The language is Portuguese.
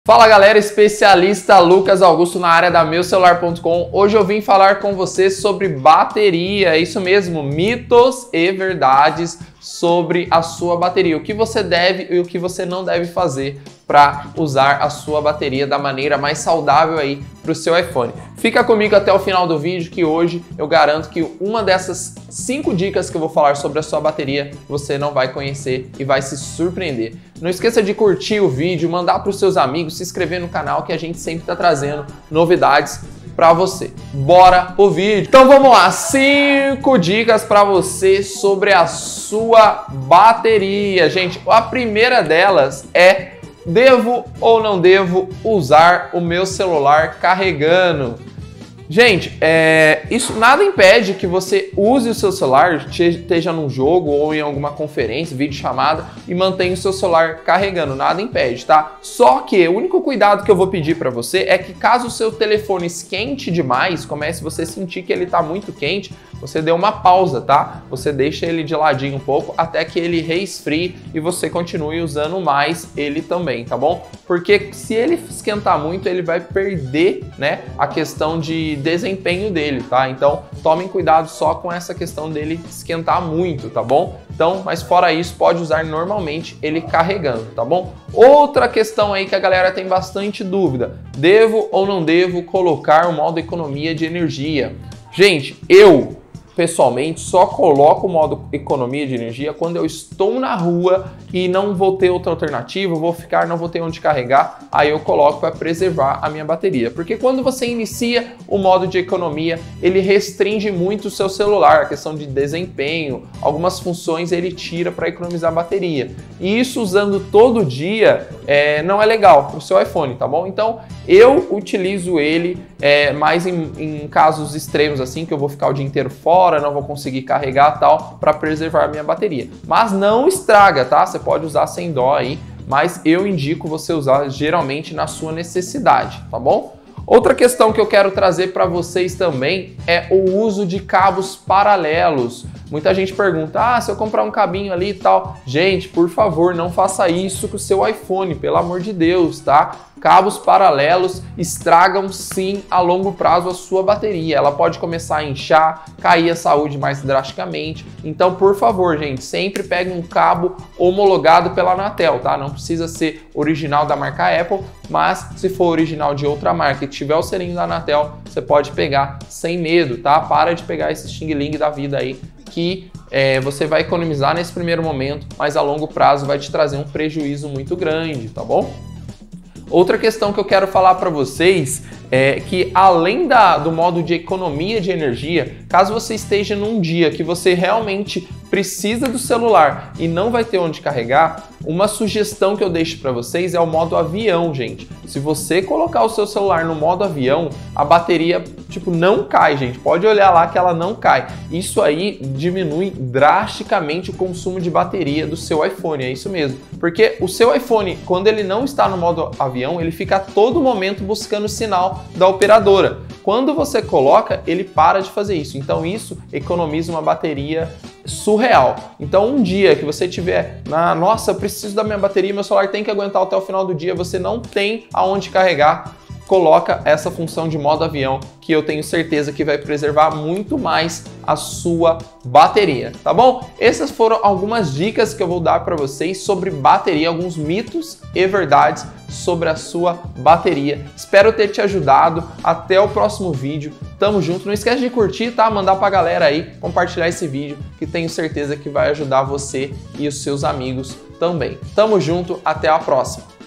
Fala galera, especialista Lucas Augusto na área da meucelular.com. Hoje eu vim falar com você sobre bateria, isso mesmo, mitos e verdades sobre a sua bateria. O que você deve e o que você não deve fazer para usar a sua bateria da maneira mais saudável aí para o seu iPhone. Fica comigo até o final do vídeo que hoje eu garanto que uma dessas 5 dicas que eu vou falar sobre a sua bateria você não vai conhecer e vai se surpreender. Não esqueça de curtir o vídeo, mandar para os seus amigos, se inscrever no canal que a gente sempre está trazendo novidades para você. Bora pro vídeo. Então vamos lá, 5 dicas para você sobre a sua bateria. Gente, a primeira delas é: devo ou não devo usar o meu celular carregando? Gente, isso nada impede que você use o seu celular, esteja num jogo ou em alguma conferência, videochamada, e mantenha o seu celular carregando, nada impede, tá? Só que o único cuidado que eu vou pedir para você é que caso o seu telefone esquente demais, comece você sentir que ele tá muito quente, você dê uma pausa, tá? Você deixa ele de ladinho um pouco até que ele resfrie e você continue usando mais ele também, tá bom? Porque se ele esquentar muito, ele vai perder, né, a questão de desempenho dele, tá? Então, tomem cuidado só com essa questão dele esquentar muito, tá bom? Então, mas fora isso, pode usar normalmente ele carregando, tá bom? Outra questão aí que a galera tem bastante dúvida: devo ou não devo colocar o modo economia de energia? Gente, eu pessoalmente só coloco o modo economia de energia quando eu estou na rua e não vou ter outra alternativa, não vou ter onde carregar, aí eu coloco para preservar a minha bateria. Porque quando você inicia o modo de economia, ele restringe muito o seu celular, a questão de desempenho, algumas funções ele tira para economizar a bateria. E isso usando todo dia não é legal para o seu iPhone, tá bom? Então eu utilizo ele mais em casos extremos assim, que eu vou ficar o dia inteiro fora, não vou conseguir carregar tal, para preservar a minha bateria. Mas não estraga, tá? Você pode usar sem dó aí, mas eu indico você usar geralmente na sua necessidade, tá bom? Outra questão que eu quero trazer para vocês também é o uso de cabos paralelos. Muita gente pergunta: se eu comprar um cabinho ali e tal. Gente, por favor, não faça isso com o seu iPhone, pelo amor de Deus, tá? Cabos paralelos estragam sim a longo prazo a sua bateria. Ela pode começar a inchar, cair a saúde mais drasticamente. Então, por favor, gente, sempre pegue um cabo homologado pela Anatel, tá? Não precisa ser original da marca Apple, mas se for original de outra marca e tiver o selinho da Anatel, você pode pegar sem medo, tá? Para de pegar esse xing-ling da vida aí, que você vai economizar nesse primeiro momento, mas a longo prazo vai te trazer um prejuízo muito grande, tá bom? Outra questão que eu quero falar para vocês é que, além do modo de economia de energia, caso você esteja num dia que você realmente precisa do celular e não vai ter onde carregar, uma sugestão que eu deixo para vocês é o modo avião, gente. Se você colocar o seu celular no modo avião, a bateria, não cai, gente. Pode olhar lá que ela não cai. Isso aí diminui drasticamente o consumo de bateria do seu iPhone, é isso mesmo. Porque o seu iPhone, quando ele não está no modo avião, ele fica a todo momento buscando o sinal da operadora. Quando você coloca, ele para de fazer isso. Então isso economiza uma bateria surreal. Então um dia que você tiver nossa, eu preciso da minha bateria, meu celular tem que aguentar até o final do dia, você não tem aonde carregar, coloca essa função de modo avião, que eu tenho certeza que vai preservar muito mais a sua bateria, tá bom? Essas foram algumas dicas que eu vou dar para vocês sobre bateria, alguns mitos e verdades sobre a sua bateria. Espero ter te ajudado. Até o próximo vídeo. Tamo junto. Não esquece de curtir, tá? Mandar pra galera aí, compartilhar esse vídeo, que tenho certeza que vai ajudar você e os seus amigos também. Tamo junto. Até a próxima.